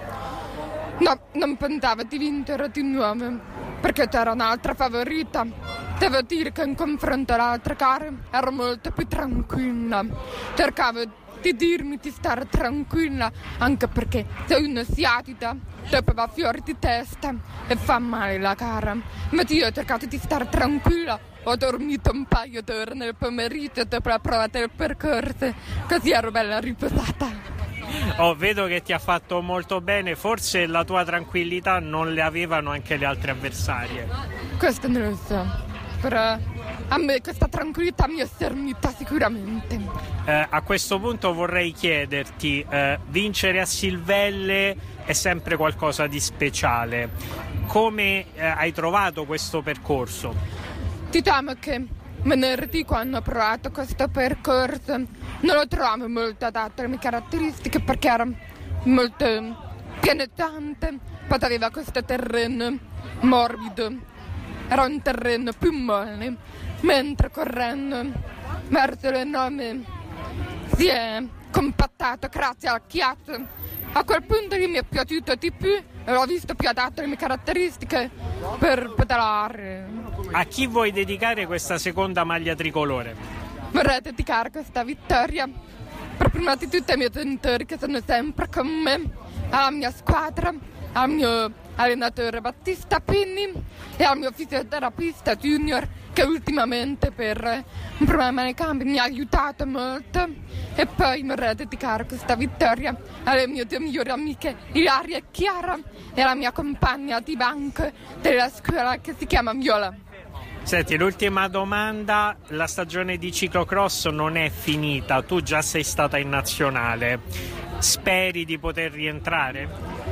[SPEAKER 18] No, non pensavo di vincere di nuovo, perché c'era un'altra favorita. Devo dire che in confronto all'altra gara ero molto più tranquilla. Cercavo di dirmi di stare tranquilla, anche perché se uno si agita dopo va fuori di testa e fa male la gara. Ma io ho cercato di stare tranquilla, ho dormito un paio d'ore nel pomeriggio dopo la prova del percorso, così ero bella riposata.
[SPEAKER 6] Vedo che ti ha fatto molto bene, forse la tua tranquillità non le avevano anche le altre avversarie.
[SPEAKER 18] Questo non lo so, però a me questa tranquillità mi è servita sicuramente.
[SPEAKER 6] A questo punto vorrei chiederti, vincere a Silvelle è sempre qualcosa di speciale. Come hai trovato questo percorso?
[SPEAKER 18] Diciamo che venerdì, quando ho provato questo percorso, non lo trovavo molto adatto alle mie caratteristiche, perché era molto pianeggiante, poi aveva questo terreno morbido, era un terreno più molle, mentre correndo verso le 9 si è compattato grazie al ghiaccio. A quel punto lì mi è piaciuto di più e l'ho visto più adatto alle mie caratteristiche per pedalare.
[SPEAKER 6] A chi vuoi dedicare questa seconda maglia tricolore?
[SPEAKER 18] Vorrei dedicare questa vittoria per prima di tutto ai miei genitori, che sono sempre con me, alla mia squadra, al mio allenatore Battista Pinni e al mio fisioterapista junior, che ultimamente per un problema nei campi mi ha aiutato molto. E poi vorrei dedicare questa vittoria alle mie due migliori amiche Ilaria e Chiara e alla mia compagna di banco della scuola, che si chiama Viola.
[SPEAKER 6] Senti, l'ultima domanda: la stagione di ciclocross non è finita, tu già sei stata in nazionale, speri di poter rientrare?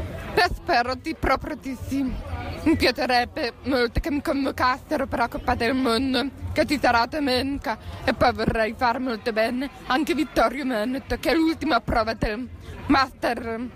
[SPEAKER 18] Spero proprio di sì. Mi piacerebbe molto che mi convocassero per la Coppa del Mondo, che ci sarà domenica, e poi vorrei fare molto bene anche Vittorio Veneto, che è l'ultima prova del Master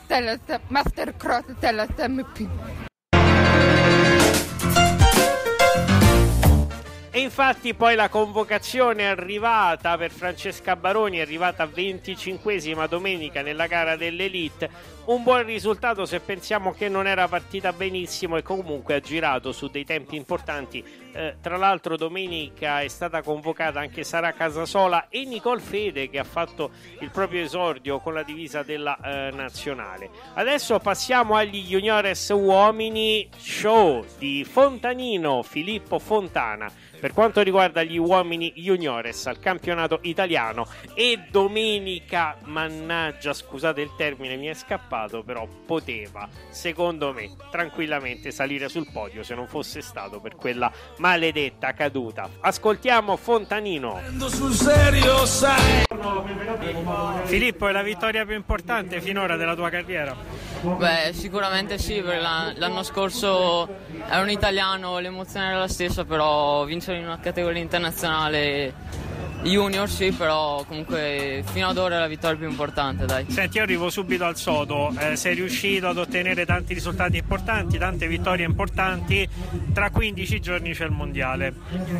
[SPEAKER 18] Cross LSMP.
[SPEAKER 4] E infatti poi la convocazione è arrivata per Francesca Baroni, è arrivata 25esima domenica nella gara dell'Elite. Un buon risultato se pensiamo che non era partita benissimo e comunque ha girato su dei tempi importanti. Tra l'altro domenica è stata convocata anche Sara Casasola e Nicole Fede, che ha fatto il proprio esordio con la divisa della nazionale. Adesso passiamo agli juniores uomini, show di Fontanino, Filippo Fontana, per quanto riguarda gli uomini juniores al campionato italiano. E domenica, mannaggia, scusate il termine, mi è scappato, però poteva, secondo me, tranquillamente salire sul podio se non fosse stato per quella maledetta caduta. Ascoltiamo Fontanino.
[SPEAKER 6] Sul serio, sai. Filippo, è la vittoria più importante finora della tua carriera?
[SPEAKER 8] Beh, sicuramente sì, perché l'anno scorso ero un italiano, l'emozione era la stessa, però vincere in una categoria internazionale junior sì, però comunque fino ad ora è la vittoria più importante, dai.
[SPEAKER 6] Senti, io arrivo subito al sodo. Sei riuscito ad ottenere tanti risultati importanti, tante vittorie importanti. Tra 15 giorni c'è il mondiale.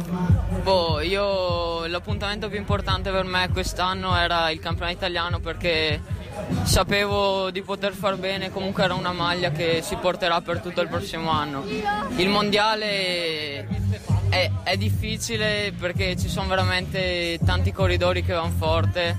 [SPEAKER 8] Io l'appuntamento più importante per me quest'anno era il campionato italiano, perché sapevo di poter far bene, comunque era una maglia che si porterà per tutto il prossimo anno. Il mondiale è difficile perché ci sono veramente tanti corridori che vanno forte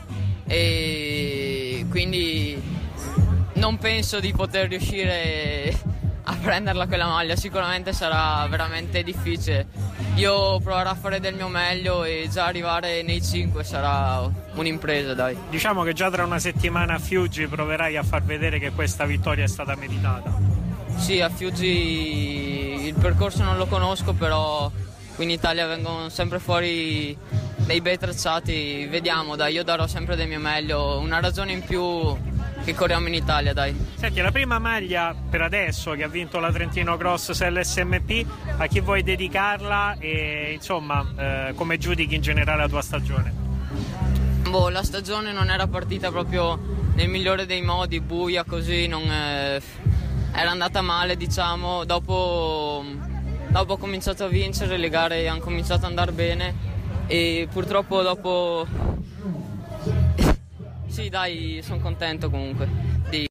[SPEAKER 8] e quindi non penso di poter riuscire a prenderla quella maglia, sicuramente sarà veramente difficile. Io proverò a fare del mio meglio e già arrivare nei 5 sarà un'impresa, dai.
[SPEAKER 6] Diciamo che già tra una settimana a Fiuggi proverai a far vedere che questa vittoria è stata meritata.
[SPEAKER 8] Sì, a Fiuggi il percorso non lo conosco, però qui in Italia vengono sempre fuori dei bei tracciati, vediamo, dai, io darò sempre del mio meglio, una ragione in più che corriamo in Italia, dai.
[SPEAKER 6] Senti, la prima maglia per adesso che ha vinto la Trentino Cross LSMP, a chi vuoi dedicarla e insomma come giudichi in generale la tua stagione?
[SPEAKER 8] La stagione non era partita proprio nel migliore dei modi, buia così, non era andata male, diciamo. Dopo ho cominciato a vincere, le gare hanno cominciato ad andare bene e purtroppo dopo sì, dai, sono contento comunque di...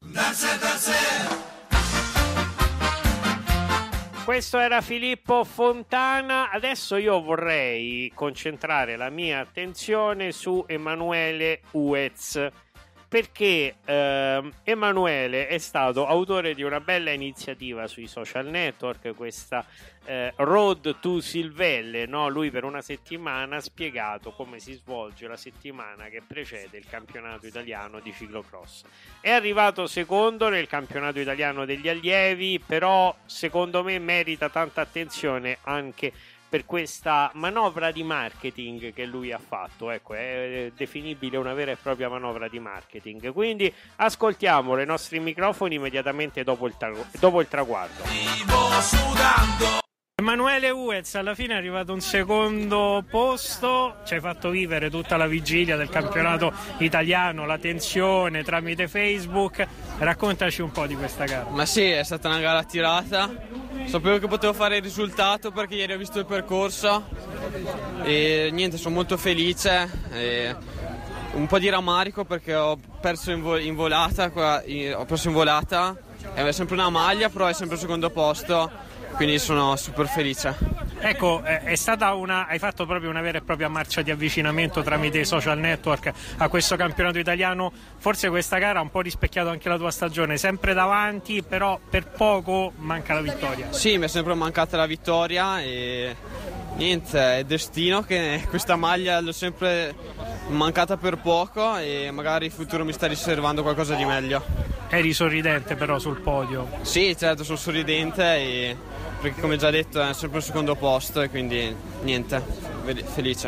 [SPEAKER 4] Questo era Filippo Fontana. Adesso io vorrei concentrare la mia attenzione su Emanuele Uez, perché Emanuele è stato autore di una bella iniziativa sui social network, questa Road to Silvelle, no? Lui per una settimana ha spiegato come si svolge la settimana che precede il campionato italiano di ciclocross. È arrivato secondo nel campionato italiano degli allievi, però secondo me merita tanta attenzione anche per questa manovra di marketing che lui ha fatto. Ecco, è definibile una vera e propria manovra di marketing. Quindi ascoltiamolo ai nostri microfoni immediatamente dopo il traguardo.
[SPEAKER 6] Emanuele Uez, alla fine è arrivato un secondo posto, ci hai fatto vivere tutta la vigilia del campionato italiano, la tensione tramite Facebook. Raccontaci un po' di questa gara.
[SPEAKER 19] Ma sì, è stata una gara tirata, sapevo che potevo fare il risultato perché ieri ho visto il percorso e niente, sono molto felice e un po' di rammarico perché ho perso in volata, è sempre una maglia però è sempre il secondo posto, quindi sono super felice.
[SPEAKER 6] Ecco, è stata hai fatto proprio una vera e propria marcia di avvicinamento tramite i social network a questo campionato italiano. Forse questa gara ha un po' rispecchiato anche la tua stagione, sempre davanti, però per poco manca la vittoria.
[SPEAKER 19] Sì, mi è sempre mancata la vittoria e niente, è destino che questa maglia l'ho sempre mancata per poco e magari il futuro mi sta riservando qualcosa di meglio.
[SPEAKER 6] Eri sorridente però sul podio?
[SPEAKER 19] Sì, certo, sono sorridente perché come già detto è sempre il secondo posto e quindi niente, felice.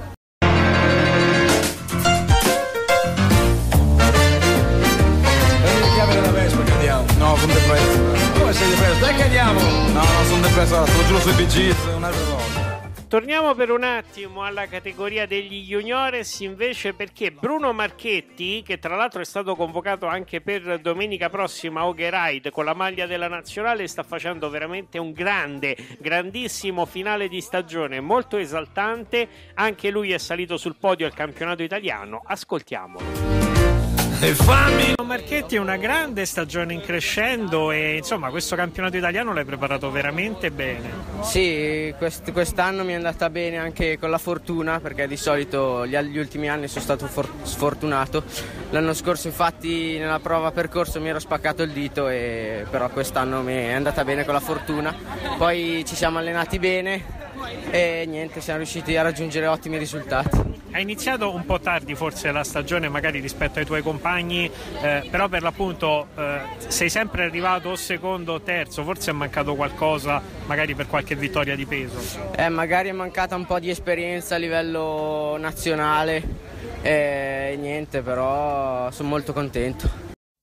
[SPEAKER 20] Prendi le chiavi della Vespa che andiamo. No, sono depresso. Come sei depresso? Dai che andiamo. No, sono depresso, te lo giuro sui BG, è un'altra cosa.
[SPEAKER 4] Torniamo per un attimo alla categoria degli juniores invece, perché Bruno Marchetti, che tra l'altro è stato convocato anche per domenica prossima a Oghe Ride con la maglia della nazionale, sta facendo veramente un grandissimo finale di stagione, molto esaltante. Anche lui è salito sul podio al campionato italiano. Ascoltiamolo.
[SPEAKER 6] Marchetti, è una grande stagione in crescendo e insomma questo campionato italiano l'hai preparato veramente bene.
[SPEAKER 21] Sì, quest'anno mi è andata bene anche con la fortuna, perché di solito gli ultimi anni sono stato sfortunato. L'anno scorso infatti nella prova percorso mi ero spaccato il dito, però quest'anno mi è andata bene con la fortuna. Poi ci siamo allenati bene e niente, siamo riusciti a raggiungere ottimi risultati.
[SPEAKER 6] Hai iniziato un po' tardi forse la stagione magari rispetto ai tuoi compagni, però per l'appunto sei sempre arrivato o secondo o terzo, forse è mancato qualcosa magari per qualche vittoria di peso?
[SPEAKER 21] Magari è mancata un po' di esperienza a livello nazionale e niente, però sono molto contento.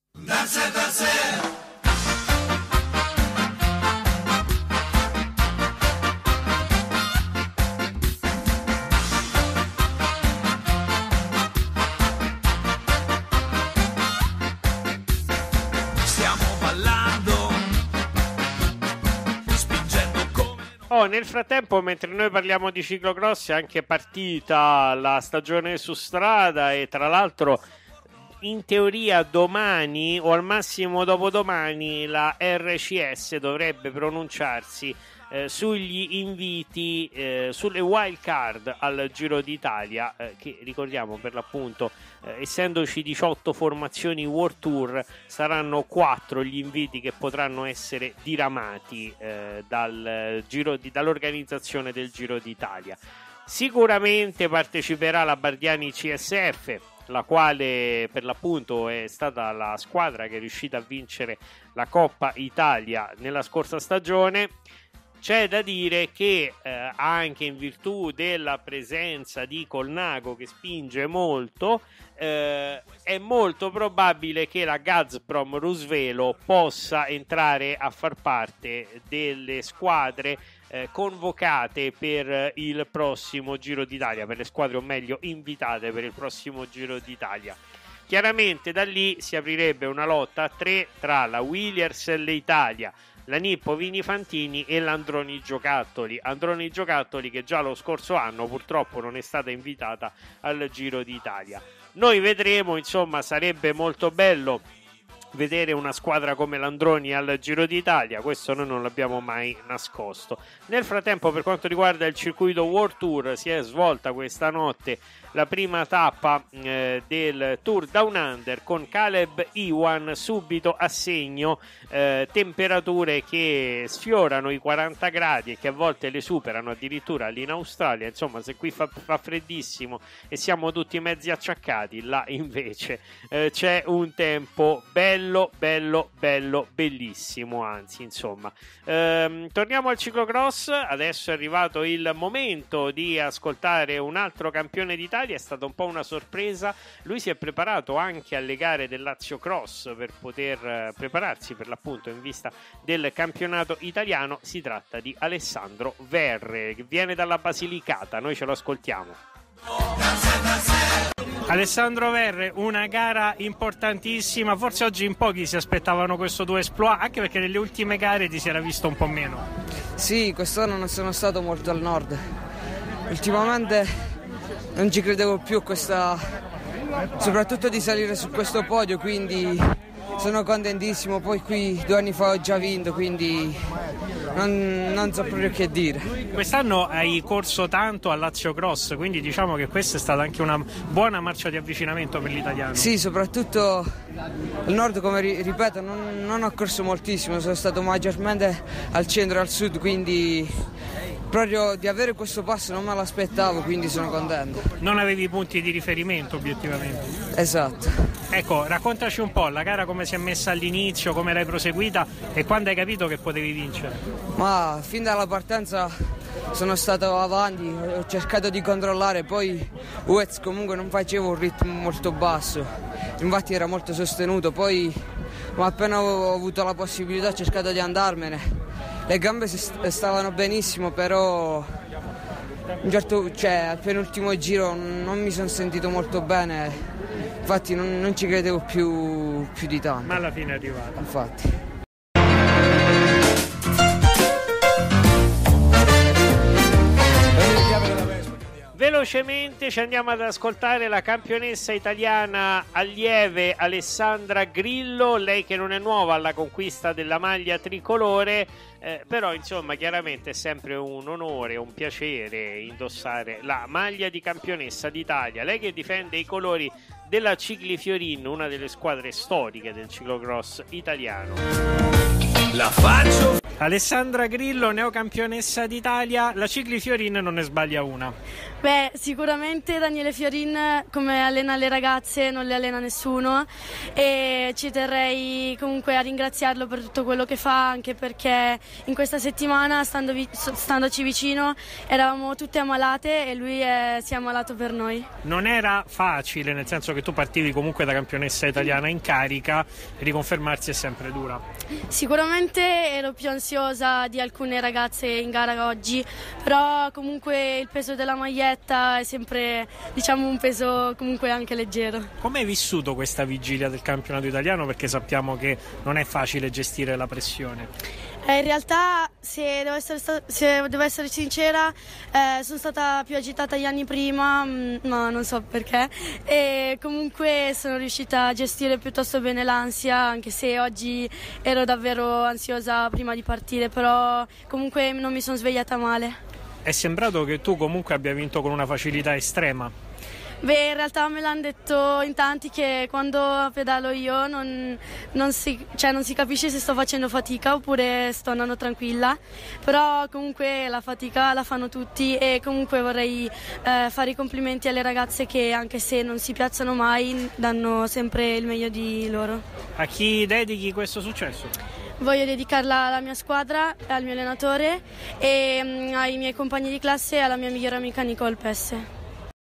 [SPEAKER 4] Nel frattempo, mentre noi parliamo di ciclocross, è anche partita la stagione su strada e tra l'altro in teoria domani o al massimo dopodomani la RCS dovrebbe pronunciarsi sugli inviti, sulle wild card al Giro d'Italia, che ricordiamo per l'appunto, essendoci 18 formazioni World Tour, saranno 4 gli inviti che potranno essere diramati dall'organizzazione del Giro d'Italia. Sicuramente parteciperà la Bardiani CSF, la quale per l'appunto è stata la squadra che è riuscita a vincere la Coppa Italia nella scorsa stagione. C'è da dire che anche in virtù della presenza di Colnago che spinge molto, è molto probabile che la Gazprom Rusvelo possa entrare a far parte delle squadre convocate per il prossimo Giro d'Italia, per le squadre o meglio invitate per il prossimo Giro d'Italia. Chiaramente da lì si aprirebbe una lotta a 3 tra la Williers e l'Italia, la Nippo Vini Fantini e l'Androni Giocattoli. Androni Giocattoli che già lo scorso anno purtroppo non è stata invitata al Giro d'Italia. Noi vedremo, insomma, sarebbe molto bello vedere una squadra come l'Androni al Giro d'Italia, questo noi non l'abbiamo mai nascosto. Nel frattempo, per quanto riguarda il circuito World Tour, si è svolta questa notte la prima tappa del Tour Down Under con Caleb Ewan subito a segno, temperature che sfiorano i 40 gradi e che a volte le superano addirittura lì in Australia. Insomma, se qui fa freddissimo e siamo tutti mezzi acciaccati, là invece c'è un tempo bello, bellissimo, anzi, insomma. Torniamo al ciclocross, adesso è arrivato il momento di ascoltare un altro campione d'Italia. È stata un po' una sorpresa, lui si è preparato anche alle gare del Lazio Cross per poter prepararsi per l'appunto in vista del campionato italiano. Si tratta di Alessandro Verre, che viene dalla Basilicata, noi ce lo ascoltiamo.
[SPEAKER 6] Alessandro Verre, una gara importantissima, forse oggi in pochi si aspettavano questo tuo exploit, anche perché nelle ultime gare ti si era visto un po' meno.
[SPEAKER 21] Sì, quest'anno non sono stato molto al nord, ultimamente non ci credevo più soprattutto di salire su questo podio, quindi sono contentissimo. Poi qui 2 anni fa ho già vinto, quindi non so proprio che dire.
[SPEAKER 6] Quest'anno hai corso tanto al Lazio Cross, quindi diciamo che questa è stata anche una buona marcia di avvicinamento per l'italiano.
[SPEAKER 21] Sì, soprattutto al nord, come ripeto, non ho corso moltissimo, sono stato maggiormente al centro e al sud, quindi proprio di avere questo passo non me l'aspettavo, quindi sono contento.
[SPEAKER 6] Non avevi punti di riferimento obiettivamente?
[SPEAKER 21] Esatto.
[SPEAKER 6] Ecco, raccontaci un po' la gara, come si è messa all'inizio, come l'hai proseguita e quando hai capito che potevi vincere?
[SPEAKER 21] Ma fin dalla partenza sono stato avanti, ho cercato di controllare, poi Uez comunque non facevo un ritmo molto basso, infatti era molto sostenuto, poi ma appena ho avuto la possibilità ho cercato di andarmene. Le gambe stavano benissimo, però al penultimo giro non mi sono sentito molto bene, infatti non ci credevo più di tanto.
[SPEAKER 6] Ma alla fine è arrivato.
[SPEAKER 21] Infatti.
[SPEAKER 4] Velocemente ci andiamo ad ascoltare la campionessa italiana allieve Alessandra Grillo, lei che non è nuova alla conquista della maglia tricolore, però insomma chiaramente è sempre un onore, un piacere indossare la maglia di campionessa d'Italia, lei che difende i colori della Cicli Fiorin, una delle squadre storiche del ciclocross italiano.
[SPEAKER 6] La faccio. Alessandra Grillo, neocampionessa d'Italia, la Cicli Fiorin non ne sbaglia una.
[SPEAKER 1] Beh, sicuramente Daniele Fiorin, come allena le ragazze, non le allena nessuno, e ci terrei comunque a ringraziarlo per tutto quello che fa, anche perché in questa settimana, standoci vicino, eravamo tutte ammalate e lui si è ammalato per noi.
[SPEAKER 6] Non era facile, nel senso che tu partivi comunque da campionessa italiana in carica, riconfermarsi è sempre dura.
[SPEAKER 1] Sicuramente ero più ansiosa di alcune ragazze in gara oggi, però comunque il peso della maglietta è sempre, diciamo, un peso comunque anche leggero.
[SPEAKER 6] Come hai vissuto questa vigilia del campionato italiano? Perché sappiamo che non è facile gestire la pressione.
[SPEAKER 1] In realtà, se devo essere sincera, sono stata più agitata gli anni prima, ma non so perché, e comunque sono riuscita a gestire piuttosto bene l'ansia, anche se oggi ero davvero ansiosa prima di partire, però comunque non mi sono svegliata male.
[SPEAKER 6] È sembrato che tu comunque abbia vinto con una facilità estrema.
[SPEAKER 1] Beh, in realtà me l'hanno detto in tanti che quando pedalo io non si capisce se sto facendo fatica oppure sto andando tranquilla, però comunque la fatica la fanno tutti, e comunque vorrei fare i complimenti alle ragazze che, anche se non si piazzano mai, danno sempre il meglio di loro.
[SPEAKER 6] A chi dedichi questo successo?
[SPEAKER 1] Voglio dedicarla alla mia squadra, al mio allenatore e ai miei compagni di classe e alla mia migliore amica Nicole Pesse.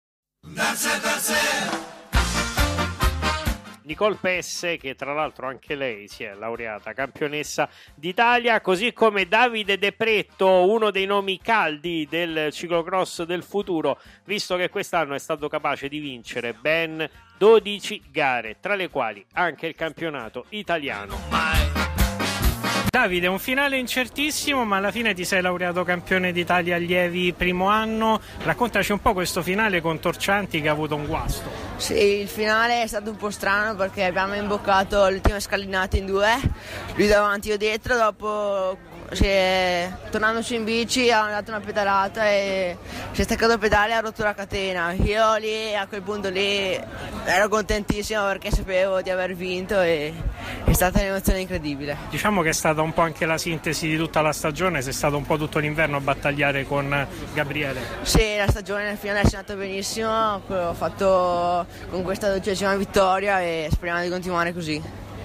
[SPEAKER 4] Nicole Pesse, che tra l'altro anche lei si è laureata campionessa d'Italia, così come Davide De Pretto, uno dei nomi caldi del ciclocross del futuro, visto che quest'anno è stato capace di vincere ben 12 gare, tra le quali anche il campionato italiano.
[SPEAKER 6] Davide, un finale incertissimo, ma alla fine ti sei laureato campione d'Italia allievi primo anno. Raccontaci un po' questo finale con Torcianti, che ha avuto un guasto.
[SPEAKER 21] Sì, il finale è stato un po' strano perché abbiamo imboccato l'ultima scalinata in due, lui davanti io dietro, dopo tornandoci in bici ha dato una pedalata e si è staccato il pedale e ha rotto la catena. Io lì, a quel punto lì, ero contentissimo perché sapevo di aver vinto e è stata un'emozione incredibile.
[SPEAKER 6] Diciamo che è stata un po' anche la sintesi di tutta la stagione, sei stato un po' tutto l'inverno a battagliare con Gabriele.
[SPEAKER 21] Sì, la stagione nel finale è andata benissimo, ho fatto con questa 12ª vittoria e speriamo di continuare così.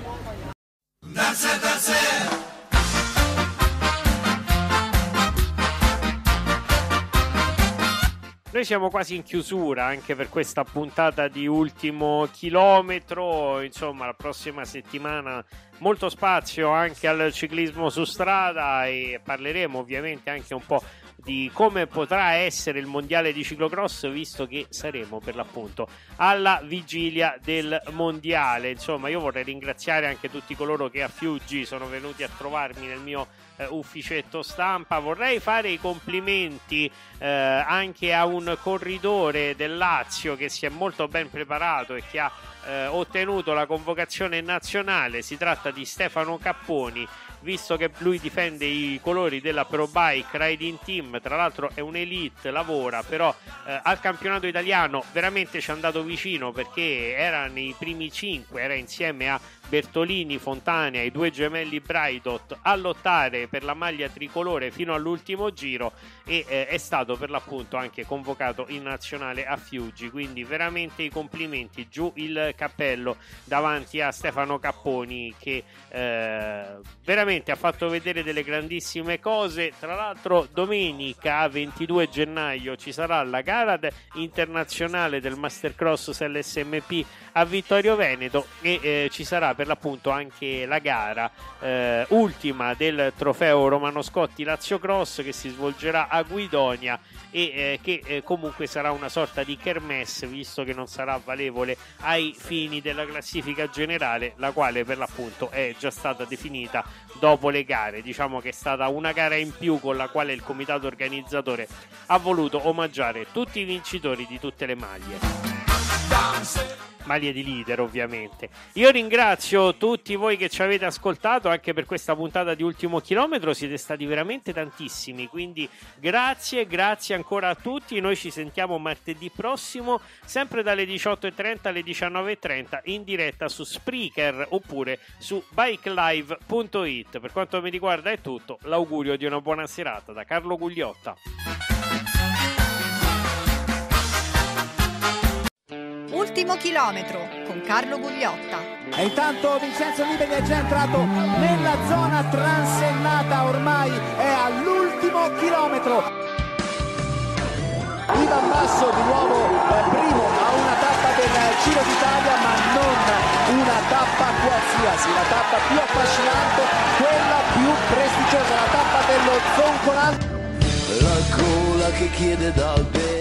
[SPEAKER 4] Noi siamo quasi in chiusura anche per questa puntata di Ultimo Chilometro, insomma la prossima settimana molto spazio anche al ciclismo su strada e parleremo ovviamente anche un po' di come potrà essere il mondiale di ciclocross, visto che saremo per l'appunto alla vigilia del mondiale. Insomma, io vorrei ringraziare anche tutti coloro che a Fiuggi sono venuti a trovarmi nel mio ufficetto stampa. Vorrei fare i complimenti anche a un corridore del Lazio che si è molto ben preparato e che ha ottenuto la convocazione nazionale. Si tratta di Stefano Capponi, visto che lui difende i colori della Pro Bike Riding Team, tra l'altro è un elite, lavora, però al campionato italiano veramente ci è andato vicino perché era nei primi 5, era insieme a Bertolini, Fontana, i due gemelli Braidot a lottare per la maglia tricolore fino all'ultimo giro e è stato per l'appunto anche convocato in nazionale a Fiuggi, quindi veramente i complimenti, giù il cappello davanti a Stefano Capponi che veramente ha fatto vedere delle grandissime cose. Tra l'altro domenica 22 gennaio ci sarà la gara internazionale del Mastercross SLSMP a Vittorio Veneto e ci sarà per l'appunto anche la gara ultima del trofeo Romano Scotti Lazio Cross, che si svolgerà a Guidonia e che comunque sarà una sorta di kermesse, visto che non sarà valevole ai fini della classifica generale, la quale per l'appunto è già stata definita dopo le gare. Diciamo che è stata una gara in più con la quale il comitato organizzatore ha voluto omaggiare tutti i vincitori di tutte le maglie di leader, ovviamente. Io ringrazio tutti voi che ci avete ascoltato anche per questa puntata di Ultimo Chilometro, siete stati veramente tantissimi, quindi grazie ancora a tutti. Noi ci sentiamo martedì prossimo, sempre dalle 18:30 alle 19:30 in diretta su Spreaker oppure su bikelive.it. Per quanto mi riguarda è tutto, l'augurio di una buona serata da Carlo Gugliotta.
[SPEAKER 2] Ultimo chilometro con Carlo Gugliotta.
[SPEAKER 22] E intanto Vincenzo Nibali è già entrato nella zona transennata, ormai è all'ultimo chilometro. Ivan Basso di nuovo primo a una tappa del Giro d'Italia, ma non una tappa qualsiasi, la tappa più affascinante, quella più prestigiosa, la tappa dello Zoncolan.
[SPEAKER 3] La gola che chiede dal bere.